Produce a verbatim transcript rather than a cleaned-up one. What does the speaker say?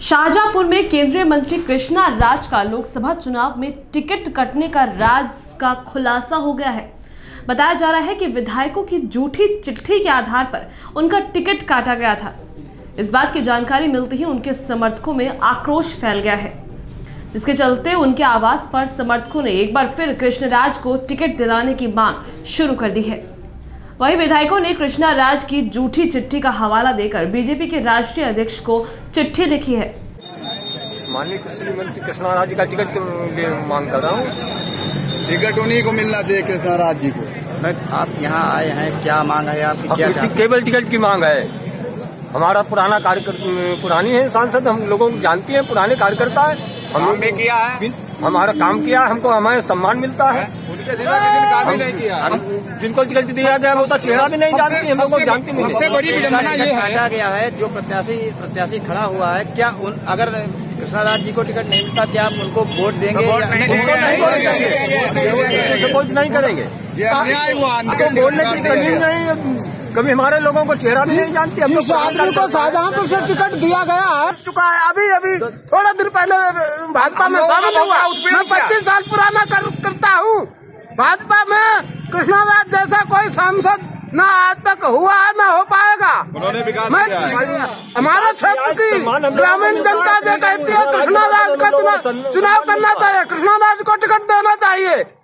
शाहजहांपुर में केंद्रीय मंत्री कृष्णा राज का लोकसभा चुनाव में टिकट कटने का राज का खुलासा हो गया है। बताया जा रहा है कि विधायकों की झूठी चिट्ठी के आधार पर उनका टिकट काटा गया था। इस बात की जानकारी मिलते ही उनके समर्थकों में आक्रोश फैल गया है, जिसके चलते उनके आवास पर समर्थकों ने एक बार फिर कृष्ण राज को टिकट दिलाने की मांग शुरू कर दी है। वहीं विधायकों ने कृष्णा राज की झूठी चिट्ठी का हवाला देकर बीजेपी के राष्ट्रीय अध्यक्ष को चिट्ठी लिखी है। माननीय कृषि मंत्री कृष्णा राज जी का टिकट की मांग कर रहा हूँ। टिकट उन्हीं को मिलना चाहिए, कृष्णा राज जी को। मैं आप यहाँ आए हैं, क्या मांग है आपकी? क्या केवल टिकट की मांग है। हमारा पुराना कार्यकर्ता पुरानी है सांसद, हम लोगों को जानती है, पुराने कार्यकर्ता है। हमने किया है, हमारा काम किया, हमको हमारे सम्मान मिलता है। उनके जिला के दिन काम ही नहीं किया। जिनको टिकट दिया गया वो तो चेहरा भी नहीं जानती, हम लोग को जानती नहीं। सबसे बड़ी विडंबना ये है, काटा गया है जो प्रत्याशी प्रत्याशी खड़ा हुआ है। क्या उन अगर कृष्णा राज जी को टिकट नहीं मिलता, क्या आप उनको वोट देंगे? वोट नहीं देंगे, सपोर्ट नहीं करेंगे। बोलने की कमी नहीं, कभी हमारे लोगों को चेहरा भी नहीं जानती। जिस आदमी को शाहजहांपुर से टिकट दिया गया है चुका है, अभी अभी थोड़ा दिन पहले भाजपा में शामिल हुआ। मैं पच्चीस साल पुराना कर, करता हूँ भाजपा में। कृष्णा राज जैसा कोई सांसद न आज तक हुआ है, न हो पाएगा। उन्होंने विकास किया है। हमारे क्षेत्र की ग्रामीण जनता जो कहती है कृष्णा राज का चुनाव चुनाव करना चाहिए, कृष्णा राज को टिकट देना चाहिए।